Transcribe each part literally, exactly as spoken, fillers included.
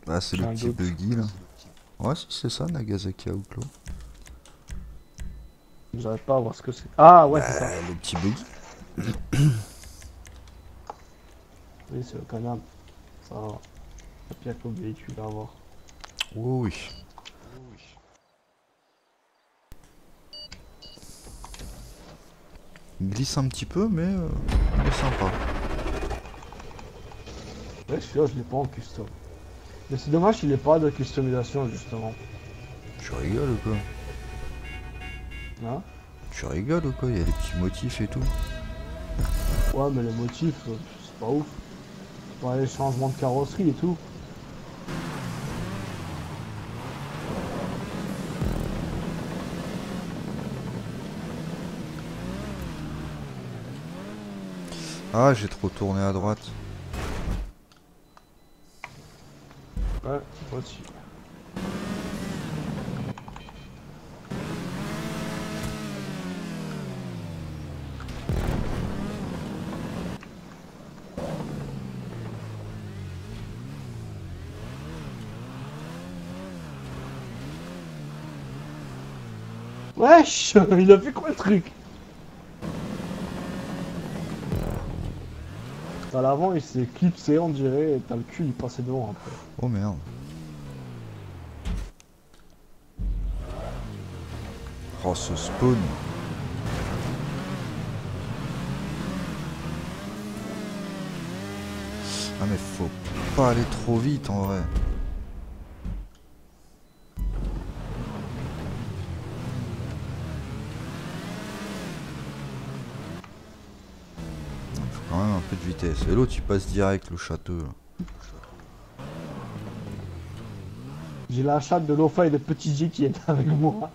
Ah, c'est le Rien petit d'autre. buggy là. Ouais, si c'est ça, Nagasaki Outlaw. J'arrive pas à voir ce que c'est. Ah ouais, c'est ça. Bah, le petit buggy. Oui, c'est le canal. Ça va. La pire que le véhicule à avoir. Oh oui. Il glisse un petit peu, mais euh, il est sympa. Ouais, celui-là, je l'ai pas en custom. Mais c'est dommage qu'il ait pas de customisation, justement. Tu rigoles ou quoi? Hein? Tu rigoles ou quoi? Il y a des petits motifs et tout. Ouais, mais les motifs, euh, c'est pas ouf. Ouais, les changements de carrosserie et tout. Ah, j'ai trop tourné à droite. Ouais, moi aussi. Wesh, il a fait quoi le truc? À l'avant, il s'est clipsé, on dirait, et t'as le cul, il passait devant après. Oh merde. Oh, ce spawn. Ah, mais faut pas aller trop vite en vrai. Faut quand même un peu de vitesse. Et l'autre il passe direct le château là. J'ai la chatte de Lofa et de Petit G qui est avec moi.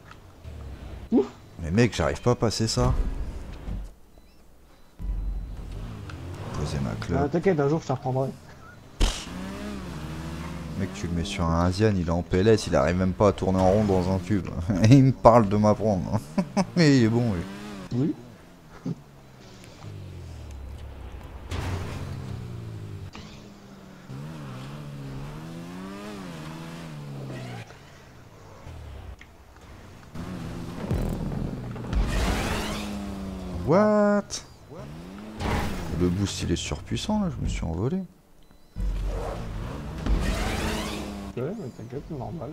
Mais mec, j'arrive pas à passer ça. Poser ma Ah, clope. T'inquiète, un jour je t'apprendrai. Mec, tu le mets sur un Asian, il est en P L S, il arrive même pas à tourner en rond dans un tube. Et il me parle de m'apprendre. Mais il est bon, lui. Oui. What? Le boost il est surpuissant là, je me suis envolé. Ouais, mais t'inquiète, c'est normal.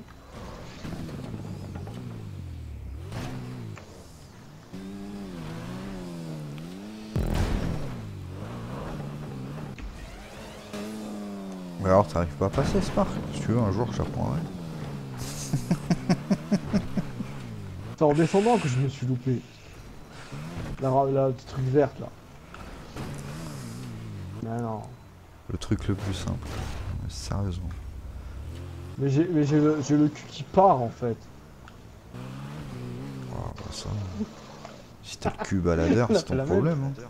Mais alors t'arrives pas à passer Spark? Si tu veux, un jour j'apprendrai. C'est en descendant que je me suis loupé. La, la petite truc verte là. Mais non. Le truc le plus simple. Mais sérieusement. Mais j'ai mais j'ai le, j'ai le cul qui part en fait. Oh, bah ça. Si t'as le cul baladeur, On a c'est fait ton la même. problème. Hein.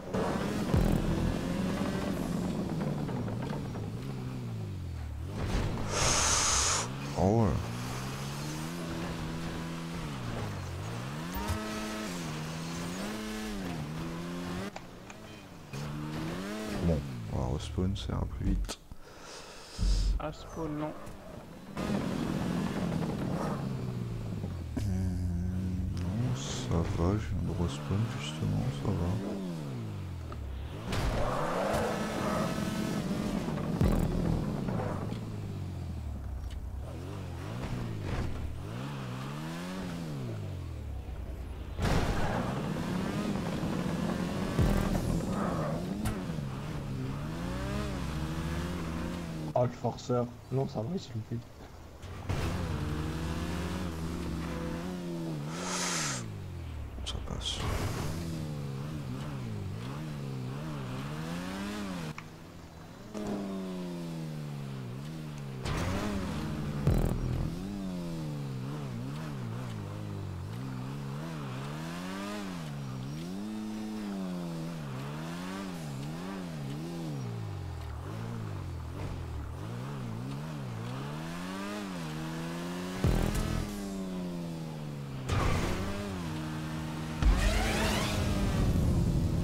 Oh ouais. Bon, on va respawn, ça ira plus vite. Ah, spawn, non. Hmm, non, ça va, je viens de respawn justement, ça va. Ah, le forceur. Non, ça va, il s'est loupé. Ça passe.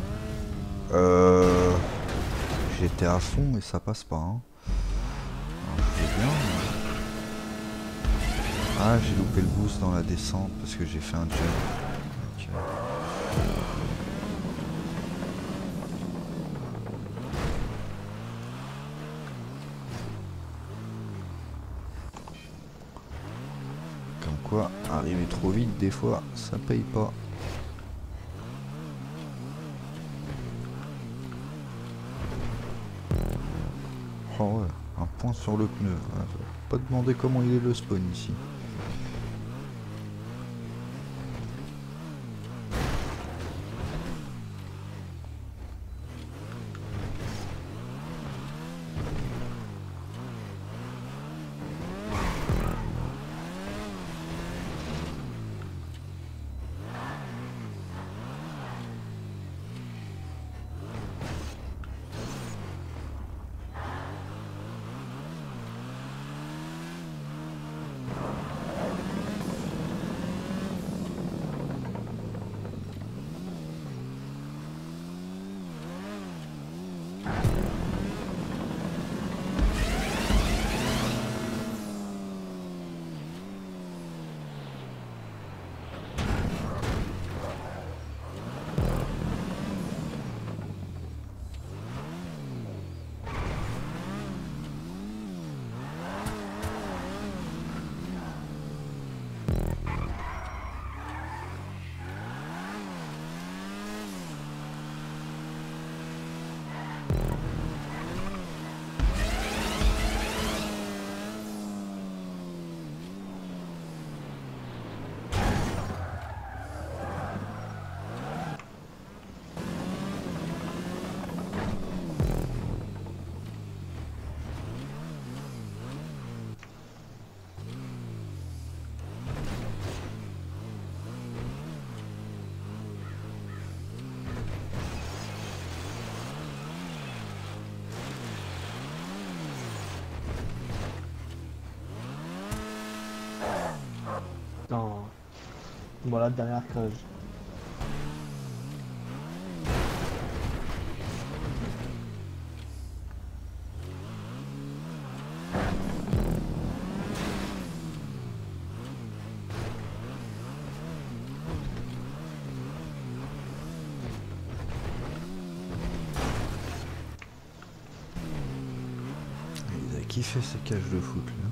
Euh... J'étais à fond et ça passe pas. Hein. Alors C'est bien. Ah, j'ai loupé le boost dans la descente parce que j'ai fait un jump. Ok. Comme quoi, arriver trop vite, des fois, ça paye pas. Oh ouais, un point sur le pneu. Ouais, pas demander comment il est le spawn ici. Putain. Voilà, dernière crève. Il a kiffé ces cages de foot là.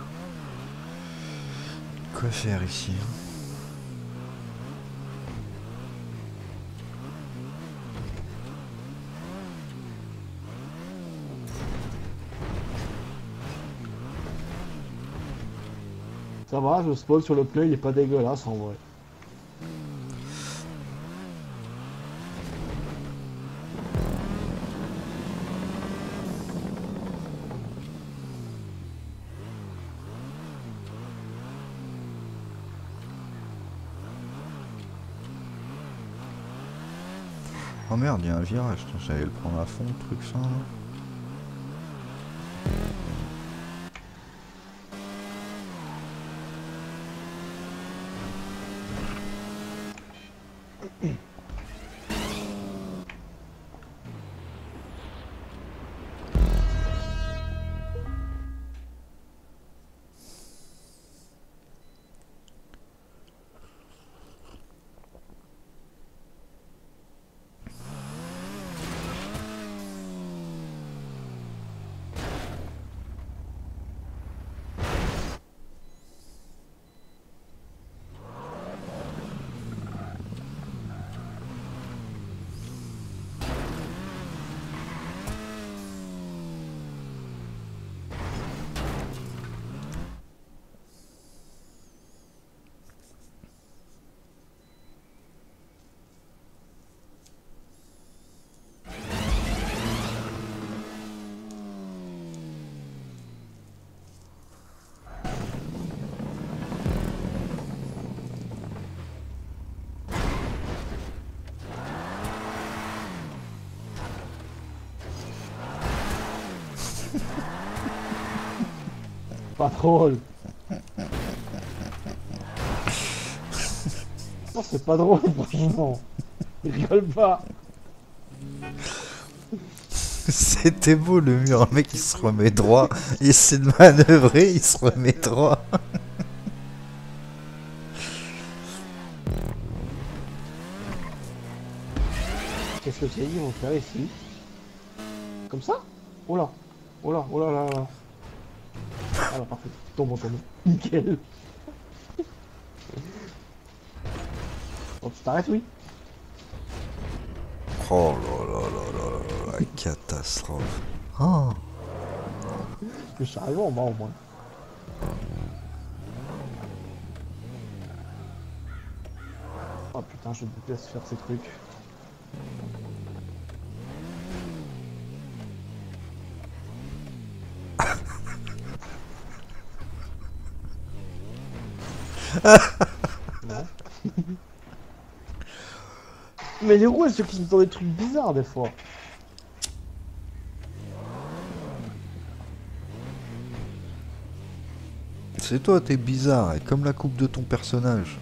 Quoi faire ici? Ça va, le spawn sur le pneu il est pas dégueulasse en vrai. Oh merde, il y a un virage, j'allais le prendre à fond, le truc fin là. Pas drôle. Non, c'est pas drôle, franchement. Il rigole pas. C'est Il était beau le mur, le mec il se remet droit, il essaie de manœuvrer, il se remet droit. Qu'est-ce que c'est? Ils vont faire ici. Comme ça? Oh là. Oh là, oh là là là. Ah là, parfait. Tombe, tombe. Nickel. Oh, tu t'arrêtes, oui? Oh là là là là là là, catastrophe. Oh. Je suis arrivé en bas au moins. Oh putain, je déteste faire ces trucs. Non. Mais les roues elles se clignent dans des trucs bizarres des fois. C'est toi, t'es bizarre, et comme la coupe de ton personnage.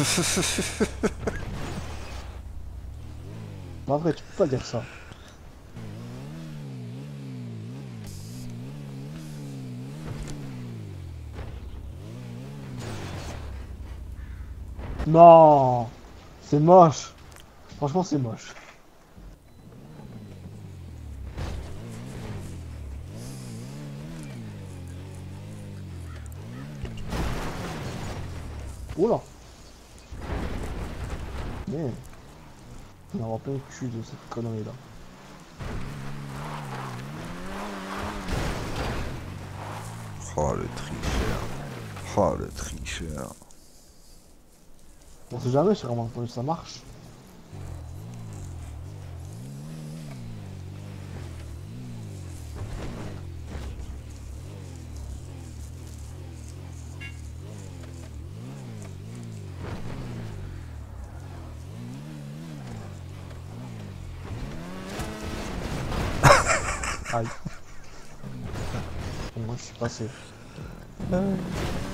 Pas vrai, tu peux pas dire ça. Non, c'est moche. Franchement, c'est moche. Oula. Mais on aura plein le cul de cette connerie là. Oh le tricheur. Oh le tricheur. On sait jamais sur comment ça marche. Aïe. Bon, moi je suis passé.